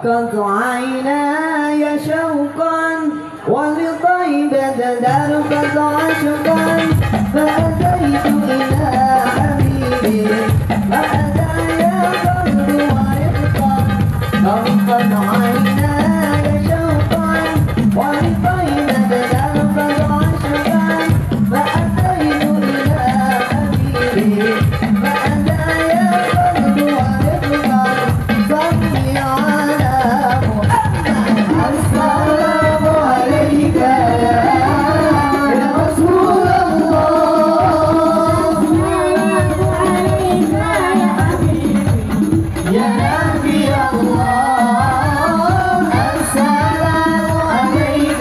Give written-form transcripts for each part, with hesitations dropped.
فقط عيناي شوقا ولطيبة دربت عشقا فأتيت إلى حبيبي فهدايا فضل ورفقا فقط عيناي شوقا ولطيبة دربت عشقا فأتيت إلى حبيبي فهدايا فضل ورفقا صلي على محمد السلام عليك يا رسول الله يا نبي الله السلام عليك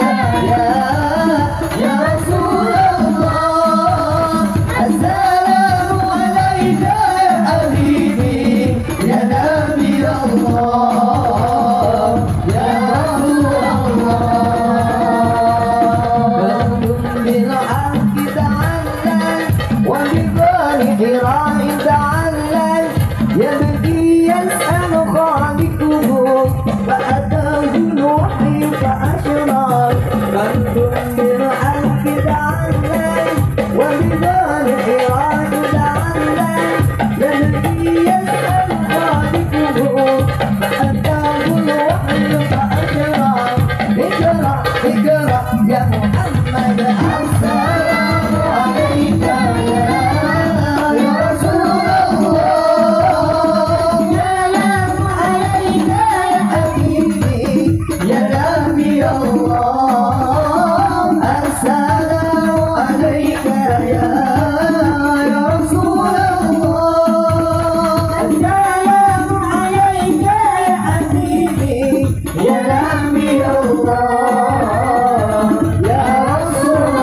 يا رسول الله السلام عليك يا حبيبي يا نبي الله يا رسول الله بالحق تعلل وبظاهر راي تعلل يبكي يسأل خالقه فأتاه الوحي فأشرق قلب بالحق تعلل وبظاهر راي تعلل يبكي يسأل خالقه فأتاه الوحي فأشرق اقرأ اقرأ يا محمد السلام عليك يا رسول الله سلام عليك يا حبيبي يا نبي الله السلام عليك يا رسول الله السلام عليك يا حبيبي يا نبي الله يا رسول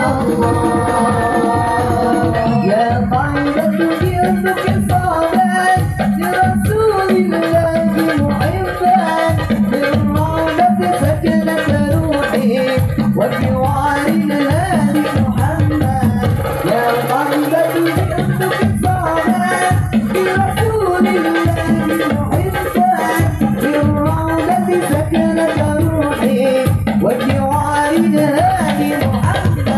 الله يا طيبة جئتك صالح لرسول الله محبا بالرغبة سكنت روحي وجوار الهادي محمد يا طيبة جئتك صالح لرسول الله محبا بالرغبة سكنت روحي وجوار الهادي محمد